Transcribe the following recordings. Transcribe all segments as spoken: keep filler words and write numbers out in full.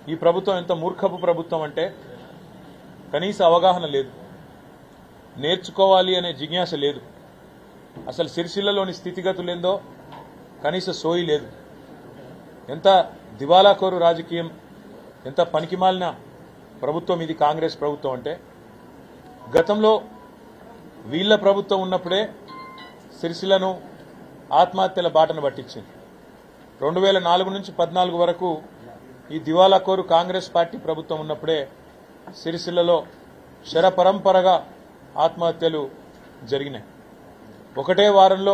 ఈ ప్రభుత్వం ఎంత మూర్ఖపు ప్రభుత్వం అంటే కనీస అవగాహన లేదు, నేర్చుకోవాలి అనే జిజ్ఞాస లేదు, అసలు సిరిసిల్లలోని స్థితిగతులేందో కనీస సోయి లేదు. ఎంత దివాలాకోరు రాజకీయం, ఎంత పనికిమాలిన ప్రభుత్వం ఇది కాంగ్రెస్ ప్రభుత్వం అంటే. గతంలో వీళ్ల ప్రభుత్వం ఉన్నప్పుడే సిరిసిల్లను ఆత్మహత్యల బాటను పట్టించింది. రెండు వేల నాలుగు నుంచి పద్నాలుగు వరకు ఈ దివాలాకోరు కాంగ్రెస్ పార్టీ ప్రభుత్వం ఉన్నప్పుడే సిరిసిల్లలో శరపరంపరగా ఆత్మహత్యలు జరిగినాయి. ఒకటే వారంలో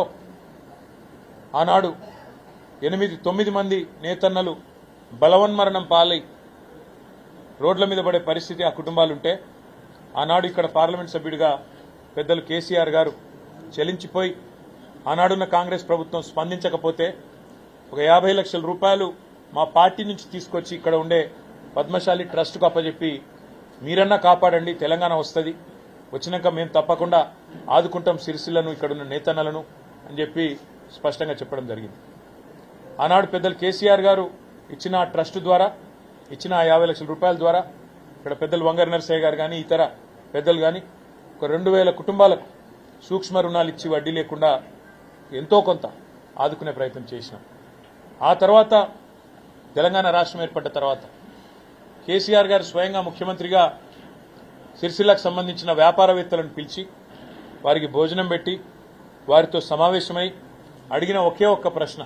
ఆనాడు ఎనిమిది తొమ్మిది మంది నేతన్నలు బలవన్మరణం పాలై రోడ్ల మీద పడే పరిస్థితి ఆ కుటుంబాలుంటే ఆనాడు ఇక్కడ పార్లమెంట్ సభ్యుడిగా పెద్దలు కేసీఆర్ గారు చెలించిపోయి ఆనాడున్న కాంగ్రెస్ ప్రభుత్వం స్పందించకపోతే ఒక యాభై లక్షల రూపాయలు మా పార్టీ నుంచి తీసుకొచ్చి ఇక్కడ ఉండే పద్మశాలి ట్రస్ట్కు అప్పచెప్పి మీరన్నా కాపాడండి, తెలంగాణ వస్తుంది, వచ్చినాక మేము తప్పకుండా ఆదుకుంటాం సిరిసిల్లను, ఇక్కడున్న నేతన్నలను అని చెప్పి స్పష్టంగా చెప్పడం జరిగింది. ఆనాడు పెద్దలు కేసీఆర్ గారు ఇచ్చిన ఆ ట్రస్ట్ ద్వారా ఇచ్చిన ఆ యాభై లక్షల రూపాయల ద్వారా ఇక్కడ పెద్దలు వంగరి నరసయ్య గారు కానీ ఇతర పెద్దలు కానీ ఒక రెండు వేల కుటుంబాలకు సూక్ష్మ రుణాలు ఇచ్చి వడ్డీ లేకుండా ఎంతో కొంత ఆదుకునే ప్రయత్నం చేసినాం. ఆ తర్వాత తెలంగాణ రాష్ట్రం ఏర్పడ్డ తర్వాత కేసీఆర్ గారు స్వయంగా ముఖ్యమంత్రిగా సిరిసిల్లకు సంబంధించిన వ్యాపారవేత్తలను పిలిచి వారికి భోజనం పెట్టి వారితో సమావేశమై అడిగిన ఒకే ఒక్క ప్రశ్న,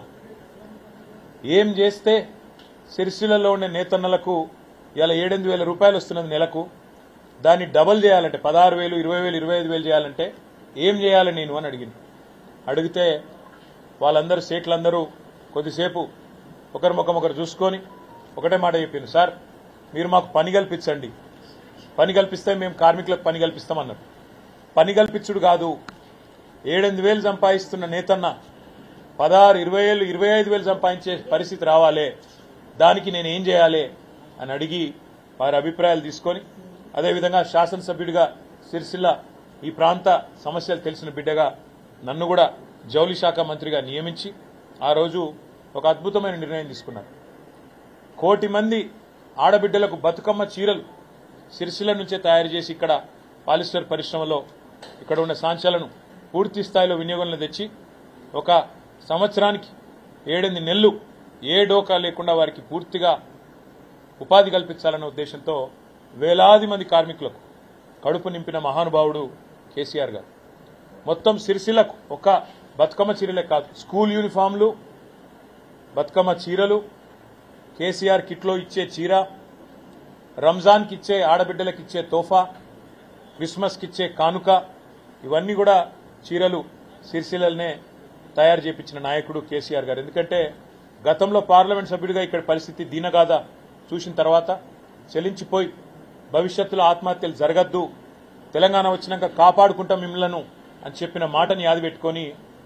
ఏం చేస్తే సిరిసిల్లలో ఉండే నేతన్నలకు ఇలా ఏడెనిమిది వేల రూపాయలు వస్తున్నది నెలకు, దాన్ని డబల్ చేయాలంటే పదహారు వేలు ఇరవై వేలు ఇరవై ఐదు వేలు చేయాలంటే ఏం చేయాలి నేను అని అడిగింది. అడిగితే వాళ్ళందరూ సేట్లందరూ కొద్దిసేపు ఒకరి ముఖం ఒకరు చూసుకొని ఒకటే మాట చెప్పింది, సార్ మీరు మాకు పని కల్పించండి, పని కల్పిస్తే మేము కార్మికులకు పని కల్పిస్తామన్నారు. పని కల్పించుడు కాదు, ఏడెనిమిది వేలు సంపాదిస్తున్న నేతన్న పదహారు ఇరవై వేలు ఇరవై ఐదు వేలు సంపాదించే పరిస్థితి రావాలి, దానికి నేను ఏం చేయాలి అని అడిగి వారి అభిప్రాయాలు తీసుకొని అదేవిధంగా శాసనసభ్యుడిగా సిరిసిల్ల ఈ ప్రాంత సమస్యలు తెలిసిన బిడ్డగా నన్ను కూడా జౌళి శాఖ మంత్రిగా నియమించి ఆ రోజు ఒక అద్భుతమైన నిర్ణయం తీసుకున్నారు. కోటి మంది ఆడబిడ్డలకు బతుకమ్మ చీరలు సిరిసిల్ల నుంచే తయారు చేసి ఇక్కడ పాలిస్టర్ పరిశ్రమలో ఇక్కడ ఉన్న సాంచాలను పూర్తి స్థాయిలో వినియోగంలో తెచ్చి ఒక సంవత్సరానికి ఏడెనిమిది నెలలు ఏ డోకా లేకుండా వారికి పూర్తిగా ఉపాధి కల్పించాలన్న ఉద్దేశంతో వేలాది మంది కార్మికులకు కడుపు నింపిన మహానుభావుడు కేసీఆర్ గారు. మొత్తం సిరిసిల్లకు ఒక బతుకమ్మ చీరలే కాదు, స్కూల్ యూనిఫామ్లు, బతుకమ్మ చీరలు, కేసీఆర్ కిట్లో ఇచ్చే చీర, రంజాన్కి ఇచ్చే ఆడబిడ్డలకు ఇచ్చే తోఫా, క్రిస్మస్కి ఇచ్చే కానుక, ఇవన్నీ కూడా చీరలు సిరిసిల్లనే తయారు చేపించిన నాయకుడు కేసీఆర్ గారు. ఎందుకంటే గతంలో పార్లమెంట్ సభ్యుడిగా ఇక్కడ పరిస్థితి దీనగాథ చూసిన తర్వాత చెలించిపోయి భవిష్యత్తులో ఆత్మహత్యలు జరగద్దు, తెలంగాణ వచ్చినాక కాపాడుకుంటాం మిమ్మలను అని చెప్పిన మాటని యాదిపెట్టుకొని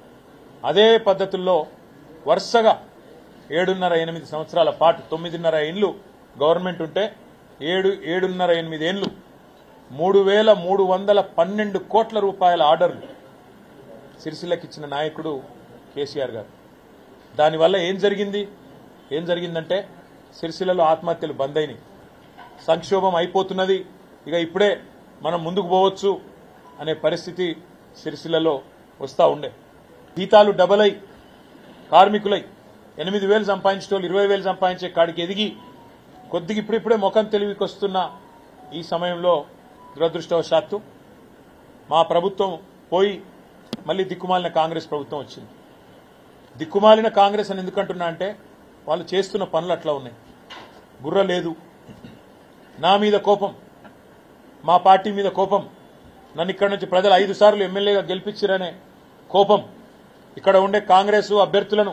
అదే పద్ధతుల్లో వరుసగా ఏడున్నర ఎనిమిది సంవత్సరాల పాటు తొమ్మిదిన్నర ఏళ్లు గవర్నమెంట్ ఉంటే ఏడు ఏడున్నర ఎనిమిది ఏళ్లు మూడు వేల మూడు వందల పన్నెండు కోట్ల రూపాయల ఆర్డర్లు సిరిసిల్లకిచ్చిన నాయకుడు కేసీఆర్ గారు. దానివల్ల ఏం జరిగింది ఏం జరిగిందంటే సిరిసిల్లలో ఆత్మహత్యలు బంద్ అయినాయి, సంక్షోభం అయిపోతున్నది, ఇక ఇప్పుడే మనం ముందుకు పోవచ్చు అనే పరిస్థితి సిరిసిల్లలో వస్తూ ఉండే. జీతాలు డబల్ అయి కార్మికులై ఎనిమిది వేలు సంపాదించే వాళ్ళు ఇరవై వేలు సంపాదించే కాడికి ఎదిగి కొద్దిగా ఇప్పుడిప్పుడే ముఖం తెలివికి వస్తున్న ఈ సమయంలో దురదృష్టవశాత్తు మా ప్రభుత్వం పోయి మళ్లీ దిక్కుమాలిన కాంగ్రెస్ ప్రభుత్వం వచ్చింది. దిక్కుమాలిన కాంగ్రెస్ అని ఎందుకంటున్నా అంటే వాళ్ళు చేస్తున్న పనులు అట్లా ఉన్నాయి. బుర్ర లేదు, నా మీద కోపం, మా పార్టీ మీద కోపం, నన్ను ఇక్కడ నుంచి ప్రజలు ఐదు సార్లు ఎమ్మెల్యేగా గెలిపించారనే కోపం, ఇక్కడ ఉండే కాంగ్రెస్ అభ్యర్థులను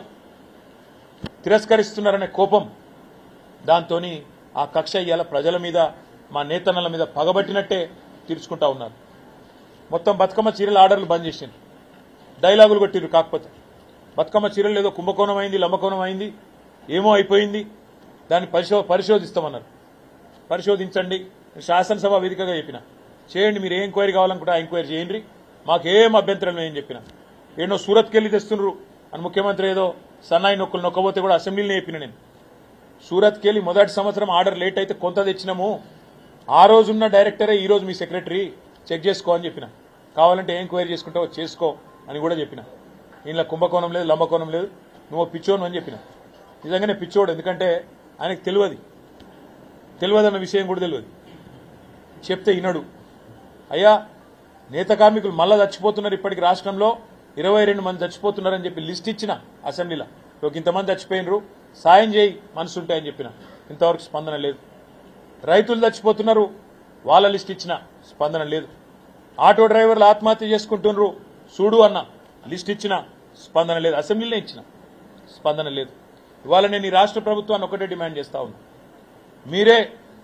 తిరస్కరిస్తున్నారనే కోపం, దాంతో ఆ కక్ష ఇయ్యాల ప్రజల మీద మా నేతన్నల మీద పగబట్టినట్టే తీర్చుకుంటా ఉన్నారు. మొత్తం బతుకమ్మ చీరల ఆర్డర్లు బంద్ చేసింది, డైలాగులు కొట్టిరు. కాకపోతే బతుకమ్మ చీరలు ఏదో కుంభకోణం అయింది, లంబకోణం అయింది, ఏమో అయిపోయింది, దాన్ని పరిశో పరిశోధిస్తామన్నారు. పరిశోధించండి, శాసనసభ వేదికగా చెప్పిన చేయండి, మీరు ఏ ఎంక్వైరీ కావాలనుకుంటే ఆ ఎంక్వైరీ చేయండి, మాకేం అభ్యంతరం లేదని చెప్పిన. ఏదో సూరత్కి వెళ్ళి తెస్తున్నారు అని ముఖ్యమంత్రి ఏదో సన్నాయి నొక్కులు నొక్కబోతే కూడా అసెంబ్లీలో చెప్పిన నేను. సూరత్కి వెళ్ళి మొదటి సంవత్సరం ఆర్డర్ లేట్ అయితే కొంత తెచ్చినాము, ఆ రోజున్న డైరెక్టరే ఈ రోజు మీ సెక్రటరీ, చెక్ చేసుకో అని చెప్పిన. కావాలంటే ఏం ఎంక్వైరీ చేసుకుంటావో చేసుకో అని కూడా చెప్పిన. ఇంట్లో కుంభకోణం లేదు, లంబకోణం లేదు, నువ్వు పిచ్చోను అని చెప్పిన. నిజంగానే పిచ్చోడు, ఎందుకంటే ఆయనకు తెలియదు తెలియదు అన్న విషయం కూడా తెలియదు. చెప్తే వినడు. అయ్యా నేత కార్మికులు మళ్ళా చచ్చిపోతున్నారు, ఇప్పటికి రాష్ట్రంలో ఇరవై రెండు మంది చచ్చిపోతున్నారని చెప్పి లిస్ట్ ఇచ్చిన అసెంబ్లీలో. ఒక ఇంతమంది చచ్చిపోయినరు, సాయం చేయి మనసు ఉంటాయని చెప్పిన. ఇంతవరకు స్పందన లేదు. రైతులు చచ్చిపోతున్నారు, వాళ్ళ లిస్ట్ ఇచ్చిన, స్పందన లేదు. ఆటో డ్రైవర్లు ఆత్మహత్య చేసుకుంటున్నారు, చూడు అన్న, లిస్ట్ ఇచ్చిన, స్పందన లేదు. అసెంబ్లీలో ఇచ్చిన, స్పందన లేదు. ఇవాళ నేను ఈ రాష్ట్ర ప్రభుత్వాన్ని ఒకటే డిమాండ్ చేస్తా ఉన్నా. మీరే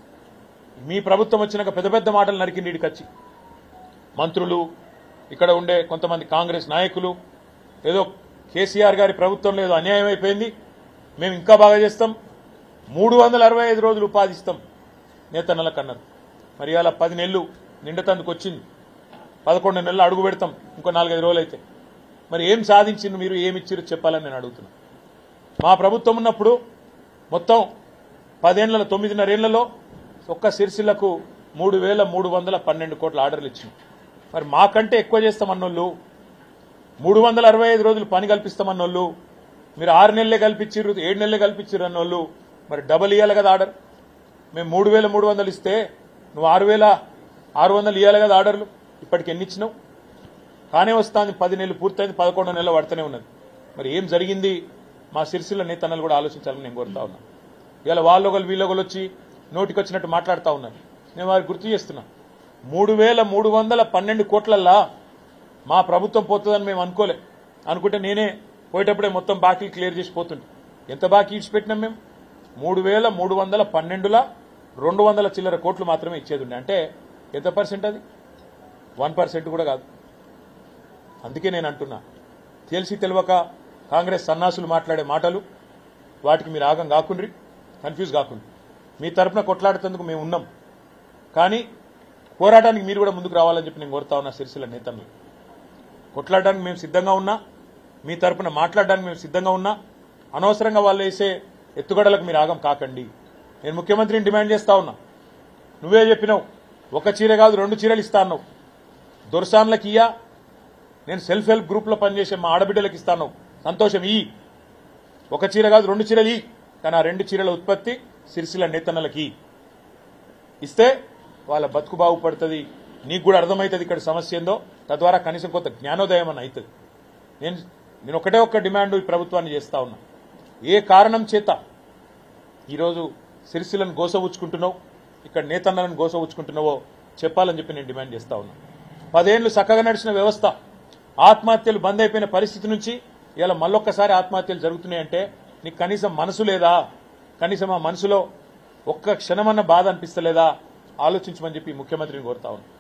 మీ ప్రభుత్వం వచ్చినాక పెద్ద పెద్ద మాటలు నరికిండి ఇడికొచ్చి. మంత్రులు, ఇక్కడ ఉండే కొంతమంది కాంగ్రెస్ నాయకులు ఏదో కేసీఆర్ గారి ప్రభుత్వంలో ఏదో అన్యాయం అయిపోయింది, మేము ఇంకా బాగా చేస్తాం, మూడు వందల అరవై ఐదు రోజులు ఉపాధి ఇస్తాం నేతన్నలకు అన్నారు. మరి అలా పది నెలలు నిండతందుకు వచ్చింది, పదకొండు నెలలు అడుగు పెడతాం ఇంకో నాలుగైదు రోజులు అయితే. మరి ఏం సాధించింది మీరు, ఏమిచ్చిరు చెప్పాలని నేను అడుగుతున్నా. మా ప్రభుత్వం ఉన్నప్పుడు మొత్తం పదేళ్లలో తొమ్మిదిన్నరేళ్లలో ఒక్క సిరిసిల్లకు మూడు వేల మూడు వందల పన్నెండు కోట్ల ఆర్డర్లు ఇచ్చింది. మరి మాకంటే ఎక్కువ చేస్తామన్నోళ్ళు, మూడు వందల అరవై ఐదు రోజులు పని కల్పిస్తామన్నోళ్ళు, మీరు ఆరు నెలలే కల్పించారు, ఏడు నెలలే కల్పించారు అన్నోళ్ళు మరి డబల్ ఇవ్వాలి కదా ఆర్డర్. మేము మూడు వేల మూడు వందలు ఇస్తే నువ్వు ఆరు వేల ఆరు వందలు ఇవ్వాలి కదా ఆర్డర్లు. ఇప్పటికి ఎన్ని ఇచ్చినావు? కానే వస్తుంది, పది నెలలు పూర్తయింది, పదకొండో నెలలు పడుతూనే ఉన్నది. మరి ఏం జరిగింది? మా సిరిసిల్ల నేతన్నలు కూడా ఆలోచించాలని నేను కోరుతా ఉన్నా. ఇవాళ వాళ్ళొకరు వీళ్ళొకరు వచ్చి నోటికి వచ్చినట్టు మాట్లాడుతూ ఉన్నారు. నేను వారికి గుర్తు చేస్తున్నా, మూడు వేల మూడు వందల పన్నెండు కోట్లల్లా మా ప్రభుత్వం పోతుందని మేము అనుకోలే. అనుకుంటే నేనే పోయేటప్పుడే మొత్తం బాకీలు క్లియర్ చేసి పోతుండే. ఎంత బాకీ ఇచ్చిపెట్టినాం మేము? మూడు వేల మూడు వందల పన్నెండులా రెండు వందల చిల్లర కోట్లు మాత్రమే ఇచ్చేది ఉండే. అంటే ఎంత పర్సెంట్ అది? వన్ పర్సెంట్ కూడా కాదు. అందుకే నేను అంటున్నా, తెలిసి తెలియక కాంగ్రెస్ సన్నాసులు మాట్లాడే మాటలు వాటికి మీరు ఆగం కాకుండ్రి, కన్ఫ్యూజ్ కాకుండ్రి. మీ తరఫున కొట్లాడుతందుకు మేము ఉన్నాం, కానీ పోరాటానికి మీరు కూడా ముందుకు రావాలని చెప్పి నేను కోరుతా ఉన్నా. సిరిసిల్ల నేతలు కొట్లాడడానికి మేము సిద్ధంగా ఉన్నా, మీ తరఫున మాట్లాడడానికి మేము సిద్ధంగా ఉన్నా. అనవసరంగా వాళ్ళు వేసే ఎత్తుగడలకు మీరు ఆగం కాకండి. నేను ముఖ్యమంత్రిని డిమాండ్ చేస్తా ఉన్నా. నువ్వే చెప్పినావు, ఒక చీర కాదు రెండు చీరలు ఇస్తా అన్నావు. దొరసాన్లకి ఇయ్యా, నేను సెల్ఫ్ హెల్ప్ గ్రూప్లో పనిచేసే మా ఆడబిడ్డలకు ఇస్తాను, సంతోషం. ఈ ఒక చీర కాదు రెండు చీరలు ఈ, కానీ ఆ రెండు చీరల ఉత్పత్తి సిరిసిల్ల నేతన్నలకి ఇస్తే వాళ్ళ బతుకు బాగుపడుతుంది. నీకు కూడా అర్థమవుతుంది ఇక్కడ సమస్య ఏందో, తద్వారా కనీసం కొంత జ్ఞానోదయం అని అవుతుంది. నేను నేను ఒకటే ఒక్క డిమాండ్ ఈ ప్రభుత్వాన్ని చేస్తా ఉన్నా. ఏ కారణం చేత ఈరోజు సిరిసిల్లను గోసవుచ్చుకుంటున్నావు, ఇక్కడ నేతన్నలను గోసవుచ్చుకుంటున్నావో చెప్పాలని చెప్పి నేను డిమాండ్ చేస్తా ఉన్నా. పదేళ్లు చక్కగా నడిచిన వ్యవస్థ ఆత్మహత్యలు బంద్ అయిపోయిన పరిస్థితి నుంచి ఇలా మళ్ళొక్కసారి ఆత్మహత్యలు జరుగుతున్నాయంటే నీకు కనీసం మనసు లేదా? కనీసం ఆ మనసులో ఒక్క క్షణమన్న బాధ అనిపిస్తలేదా? ఆలోచించమని చెప్పి ముఖ్యమంత్రిని కోరుతా ఉన్నా.